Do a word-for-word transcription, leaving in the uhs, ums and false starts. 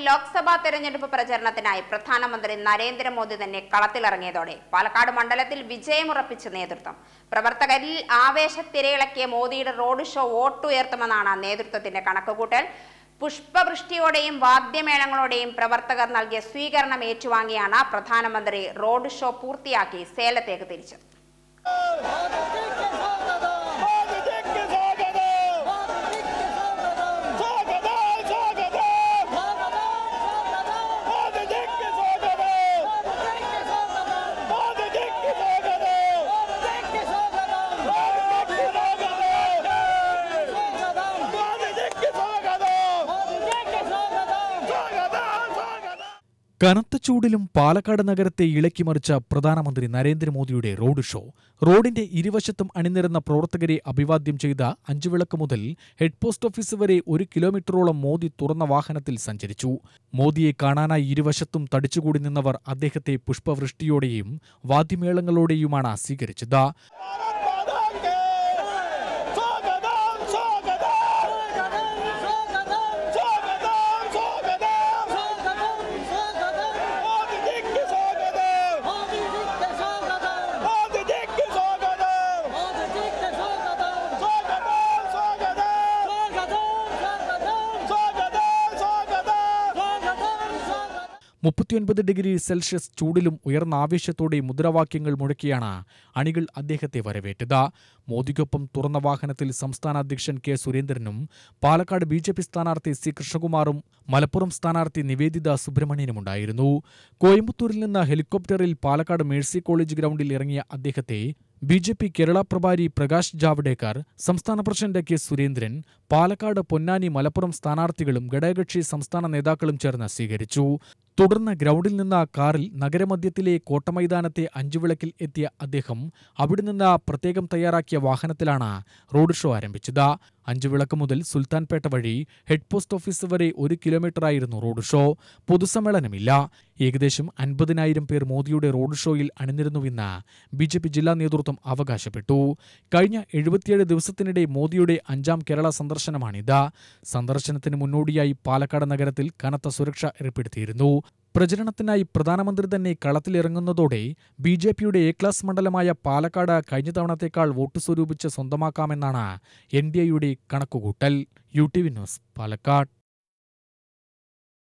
ലോക്സഭാ തെരഞ്ഞെടുപ്പ് പ്രചരണത്തിനായി പ്രധാനമന്ത്രി നരേന്ദ്രമോദി തന്നെ കളത്തിലിറങ്ങിയതോടെ പാലക്കാട് മണ്ഡലത്തിൽ വിജയമുറപ്പിച്ച നേതൃത്വം. പ്രവർത്തകരിൽ ആവേശത്തിരയിളക്കിയ മോദിയുടെ റോഡ് ഷോ വോട്ടുയർത്തുമെന്നാണ് നേതൃത്വത്തിന്റെ കണക്കുകൂട്ടൽ. പുഷ്പവൃഷ്ടിയോടെയും വാദ്യമേളങ്ങളോടെയും പ്രവർത്തകർ നൽകിയ സ്വീകരണം ഏറ്റുവാങ്ങിയാണ് പ്രധാനമന്ത്രി റോഡ് ഷോ പൂർത്തിയാക്കി സേലത്തേക്ക് തിരിച്ചത്. കനത്ത ചൂടിലും പാലക്കാട് നഗരത്തെ ഇളക്കിമറിച്ച പ്രധാനമന്ത്രി നരേന്ദ്രമോദിയുടെ റോഡ് ഷോ. റോഡിന്റെ ഇരുവശത്തും അണിനിരന്ന പ്രവർത്തകരെ അഭിവാദ്യം ചെയ്ത അഞ്ചുവിളക്ക് മുതൽ ഹെഡ് പോസ്റ്റ് ഓഫീസ് വരെ ഒരു കിലോമീറ്ററോളം മോദി തുറന്ന വാഹനത്തിൽ സഞ്ചരിച്ചു. മോദിയെ കാണാനായി ഇരുവശത്തും തടിച്ചുകൂടി നിന്നവർ അദ്ദേഹത്തെ പുഷ്പവൃഷ്ടിയോടെയും വാദ്യമേളങ്ങളോടെയുമാണ് സ്വീകരിച്ചത്. മുപ്പത്തിയൊൻപത് ഡിഗ്രി സെൽഷ്യസ് ചൂടിലും ഉയർന്ന ആവേശത്തോടെ മുദ്രാവാക്യങ്ങൾ മുഴക്കിയാണ് അണികൾ അദ്ദേഹത്തെ വരവേറ്റത്. മോദിക്കൊപ്പം തുറന്ന വാഹനത്തിൽ സംസ്ഥാന അധ്യക്ഷൻ കെ സുരേന്ദ്രനും പാലക്കാട് ബി ജെ പി സ്ഥാനാർത്ഥി സി കൃഷ്ണകുമാറും മലപ്പുറം സ്ഥാനാർത്ഥി നിവേദിത സുബ്രഹ്മണ്യനുമുണ്ടായിരുന്നു. കോയമ്പത്തൂരിൽ നിന്ന് ഹെലികോപ്റ്ററിൽ പാലക്കാട് മേഴ്സി കോളേജ് ഗ്രൗണ്ടിൽ ഇറങ്ങിയ അദ്ദേഹത്തെ ബി ജെ പി കേരള പ്രഭാരി പ്രകാശ് ജാവ്ദേക്കർ, സംസ്ഥാന പ്രസിഡന്റ് കെ സുരേന്ദ്രൻ, പാലക്കാട്, പൊന്നാനി, മലപ്പുറം സ്ഥാനാർത്ഥികളും ഘടകകക്ഷി സംസ്ഥാന നേതാക്കളും ചേർന്ന് സ്വീകരിച്ചു. തുടർന്ന് ഗ്രൗണ്ടിൽ നിന്ന് കാറിൽ നഗരമധ്യത്തിലെ കോട്ടമൈതാനത്തെ അഞ്ചുവിളക്കിൽ എത്തിയ അദ്ദേഹം അവിടെ നിന്ന് പ്രത്യേകം തയ്യാറാക്കിയ വാഹനത്തിലാണ് റോഡ് ഷോ ആരംഭിച്ചത്. അഞ്ചുവിളക്ക് മുതൽ സുൽത്താൻപേട്ട വഴി ഹെഡ് പോസ്റ്റ് ഓഫീസ് വരെ ഒരു കിലോമീറ്ററായിരുന്നു റോഡ് ഷോ. പൊതുസമ്മേളനമില്ല. ഏകദേശം അൻപതിനായിരം പേർ മോദിയുടെ റോഡ് ഷോയിൽ അണിനിരുന്നുവെന്ന് ബി ജെ പി ജില്ലാ നേതൃത്വം അവകാശപ്പെട്ടു. കഴിഞ്ഞ എഴുപത്തിയേഴ് ദിവസത്തിനിടെ മോദിയുടെ അഞ്ചാം കേരള സന്ദർശനമാണിത്. സന്ദർശനത്തിന് മുന്നോടിയായി പാലക്കാട് നഗരത്തിൽ കനത്ത സുരക്ഷ ഏർപ്പെടുത്തിയിരുന്നു. പ്രചരണത്തിനായി പ്രധാനമന്ത്രി തന്നെ കളത്തിലിറങ്ങുന്നതോടെ ബി ജെ പിയുടെ എ ക്ലാസ് മണ്ഡലമായ പാലക്കാട് കഴിഞ്ഞ തവണത്തേക്കാൾ വോട്ട് സ്വരൂപിച്ച് സ്വന്തമാക്കാമെന്നാണ് എൻ ഡി എയുടെ കണക്കുകൂട്ടൽ. U T V news, Palakkad.